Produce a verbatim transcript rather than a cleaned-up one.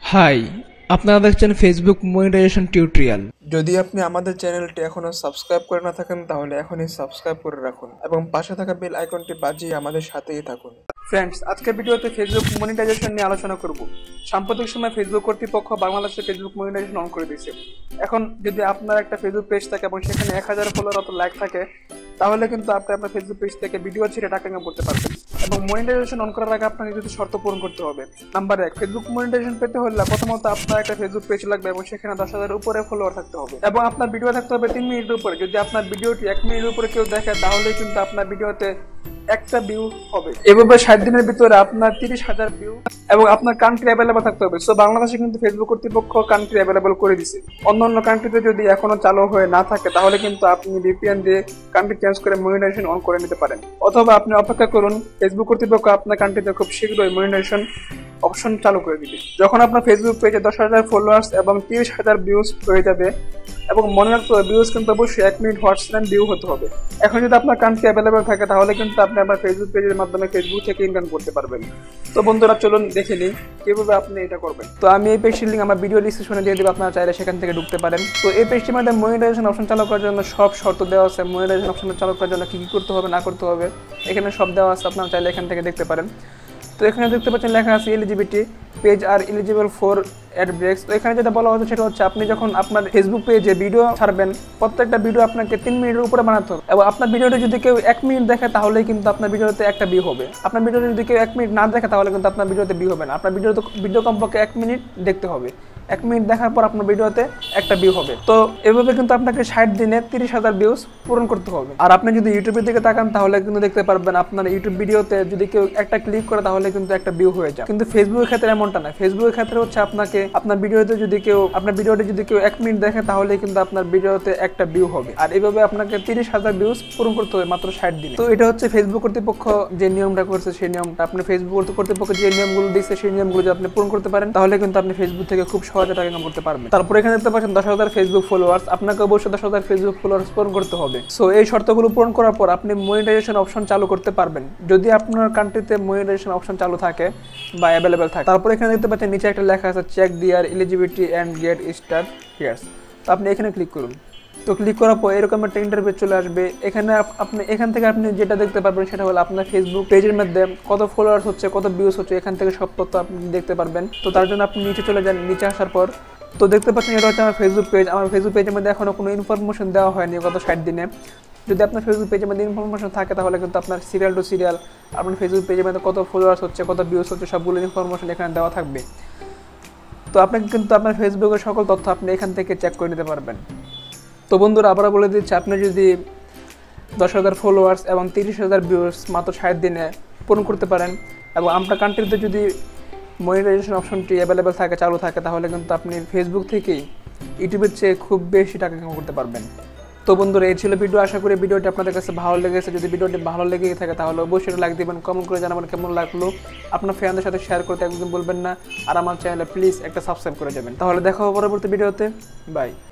High, আপনারা দেখছেন Facebook monetization tutorial. যদি আপনি আমাদের চ্যানেলটি এখনো সাবস্ক্রাইব করে না থাকেন তাহলে এখনই সাবস্ক্রাইব করে রাখুন এবং পাশে থাকা বেল আইকনটি বাজিয়ে আমাদের সাথেই থাকুন। ফ্রেন্ডস, আজকের ভিডিওতে ফেসবুক মনিটাইজেশন নিয়ে আলোচনা করব। সাম্প্রতিক সময় ফেসবুক কর্তৃপক্ষ বাংলাদেশে ফেসবুক মনিটাইজেশন অন করে দিয়েছে। এখন যদি আপনার একটা ফেসবুক পেজ থাকে এবং সেখানে এক হাজার ফলোয়ার অত লাইক থাকে, তাহলে কিন্তু আপনি আপনার ফেসবুক পেজ থেকে ভিডিও ছেড়ে টাকা ইনকাম করতে পারবেন। এবং মনিটাইজেশন অন করার আগে আপনাকে কিছু শর্ত পূরণ করতে হবে। নাম্বার এক, ফেসবুক মনিটাইজেশন পেতে হলে প্রথমত আপনার একটা ফেসবুক পেজ লাগবে এবং সেখানে দশ হাজার উপরে ফলোয়ার থাকতে হবে এবং আপনার ভিডিও থাকতে হবে তিন মিনিটের উপরে। যদি আপনার ভিডিওটি এক মিনিটের উপরে কেউ দেখে তাহলে কিন্তু আপনার ভিডিওতে একটা ভিউ হবে। এভাবে ষাট দিনের ভিতরে আপনার তিরিশ হাজার ভিউ এবং আপনার কান্ট্রি অ্যাভেলেবল থাকতে হবে। সো বাংলাদেশে কিন্তু ফেসবুক কর্তৃপক্ষ কান্ট্রি অ্যাভেলেবল করে দিছে। অন্যান্য কান্ট্রিতে যদি এখনো চালু হয়ে না থাকে তাহলে কিন্তু আপনি ভিপিএন দিয়ে কান্ট্রি চেঞ্জ করে মনিটাইজেশন অন করে নিতে পারেন, অথবা আপনি অপেক্ষা করুন, ফেসবুক কর্তৃপক্ষ আপনার কান্ট্রিতে খুব শীঘ্রই মনিটাইজেশন অপশন চালু করে দিবে। যখন আপনার ফেসবুক পেজে দশ হাজার ফলোয়ার্স এবং তিরিশ হাজার ভিউজ হয়ে যাবে, এবং মনে রাখতে হবে ভিউজ কিন্তু অবশ্যই এক মিনিট হোয়াটসঅ্যাপ ভিউ হতে হবে। এখন যদি আপনার কান্ট্রি অ্যাভেলেবল থাকে তাহলে কিন্তু আপনি আপনার ফেসবুক পেজের মাধ্যমে ফেসবুক থেকে ইনকাম করতে পারবেন। তো বন্ধুরা, চলুন দেখে নিই কিভাবে আপনি এটা করবেন। তো আমি এই পেজটির লিঙ্ক আমার ভিডিও ডিসক্রিপশনে দিয়ে দেবো, আপনারা চাইলে সেখান থেকে ঢুকতে পারেন। তো এই পেজটির মধ্যে মনিটাইজেশন অপশন চালু করার জন্য সব শর্ত দেওয়া আছে। মনিটাইজেশন অপশন চালু করার জন্য কী কী করতে হবে না করতে হবে এখানে সব দেওয়া আছে, আপনারা চাইলে এখান থেকে দেখতে পারেন। তো এখানে দেখতে পাচ্ছেন লেখা আছে এলিজিবিলিটি পেজ আর এলিজিবল ফর অ্যাড ব্রেকস। তো এখানে যেটা বলা হচ্ছে সেটা হচ্ছে আপনি যখন আপনার ফেসবুক পেজে ভিডিও ছাড়বেন, প্রত্যেকটা ভিডিও আপনাকে তিন মিনিটের উপরে বানাতে হবে এবং আপনার ভিডিওটা যদি কেউ এক মিনিট দেখে তাহলেই কিন্তু আপনার ভিডিওতে একটা ভিউ হবে। আপনার ভিডিওটা যদি কেউ এক মিনিট না দেখে তাহলে কিন্তু আপনার ভিডিওতে ভিউ হবে না। আপনার ভিডিওতে ভিডিও কমপক্ষে এক মিনিট দেখতে হবে। এক মিনিট দেখার পর আপনার ভিডিওতে একটা ভিউ হবে। তো এভাবে কিন্তু আপনাকে ষাট দিনে তিরিশ হাজার ভিউজ পূরণ করতে হবে। আর আপনি যদি ইউটিউবের দিকে তাকান তাহলে কিন্তু দেখতে পারবেন আপনার ইউটিউব ভিডিওতে যদি কেউ একটা ক্লিক করে তাহলে কিন্তু একটা ভিউ হয়ে যায়। কিন্তু ফেসবুকের ক্ষেত্রে এমনটা না। ফেসবুকের ক্ষেত্রে হচ্ছে আপনাকে আপনার ভিডিওতে যদি কেউ আপনার ভিডিওটি যদি কেউ এক মিনিট দেখে তাহলে কিন্তু আপনার ভিডিওতে একটা ভিউ হবে। আর এইভাবে আপনাকে তিরিশ হাজার ভিউজ পূরণ করতে হবে মাত্র ষাট দিনে। তো এটা হচ্ছে ফেসবুক কর্তৃপক্ষ যে নিয়মটা করছে সেই নিয়মটা। আপনি ফেসবুক কর্তৃপক্ষ যে নিয়মগুলো দিচ্ছে সেই নিয়মগুলো যদি আপনি পূরণ করতে পারেন তাহলে কিন্তু আপনি ফেসবুক থেকে খুব সহজে টাকা ইনকাম করতে পারবেন। তারপর এখানে দেখতে পাচ্ছেন দশ হাজার ফেসবুক ফলোয়ার্স। আপনাকে অবশ্যই দশ হাজার ফেসবুক ফলোয়ার্স পূরণ করতে হবে। সো এই শর্তগুলো পূরণ করার পর আপনি মনিটাইজেশন অপশন চালু করতে পারবেন যদি আপনার কান্ট্রিতে মনিটাইজেশন অপশন চালু থাকে বা অ্যাভেলেবেল থাকে। তারপর এখানে দেখতে পাচ্ছেন নিচে একটা লেখা আছে check their eligibility and get start here's. তো আপনি এখানে ক্লিক করুন। তো ক্লিক করার পর এরকম একটা ইন্টারভিউ চলে আসবে। এখানে আপনি এখান থেকে আপনি যেটা দেখতে পারবেন সেটা হলো আপনার ফেসবুক পেজের মধ্যে কত ফলোয়ার্স হচ্ছে, কত ভিউজ হচ্ছে, এখান থেকে সব তথ্য আপনি দেখতে পারবেন। তো তার জন্য আপনি নিচে চলে যান। নিচে আসার পর তো দেখতে পাচ্ছেন এটা হচ্ছে আমার ফেসবুক পেজ। আমার ফেসবুক পেজের মধ্যে এখনো কোনো ইনফরমেশন দেওয়া হয়নি গত ষাট দিনে। যদি আপনার ফেসবুক পেজের মধ্যে ইনফরমেশন থাকে তাহলে কিন্তু আপনার সিরিয়াল টু সিরিয়াল আপনার ফেসবুক পেজের মধ্যে কত ফলোয়ার্স হচ্ছে, কত ভিউজ হচ্ছে, সবগুলো ইনফরমেশন এখানে দেওয়া থাকবে। তো আপনাকে কিন্তু আপনার ফেসবুকের সকল তথ্য আপনি এখান থেকে চেক করে নিতে পারবেন। তো বন্ধুরা, আবারও বলে দিচ্ছি, আপনি যদি দশ হাজার ফলোয়ার্স এবং তিরিশ হাজার ভিউজ মাত্র ষাট দিনে পূরণ করতে পারেন এবং আপনার কান্ট্রিতে যদি মনিটাইজেশন অপশনটি অ্যাভেলেবেল থাকে, চালু থাকে, তাহলে কিন্তু আপনি ফেসবুক থেকেই ইউটিউবের চেয়ে খুব বেশি টাকা ইনকাম করতে পারবেন। তো বন্ধুরা, এই ছিল ভিডিও। আশা করি ভিডিওটি আপনাদের কাছে ভালো লেগেছে। যদি ভিডিওটি ভালো লেগে থাকে তাহলে অবশ্যই লাইক দিবেন, কমেন্ট করে জানাবেন কেমন লাগলো। আপনার ফ্রেন্ডদের সাথে শেয়ার করতে একদম বলবেন না। আর আমার চ্যানেলে প্লিজ একটা সাবস্ক্রাইব করে যাবেন। তাহলে দেখা হবে পরবর্তী ভিডিওতে। বাই।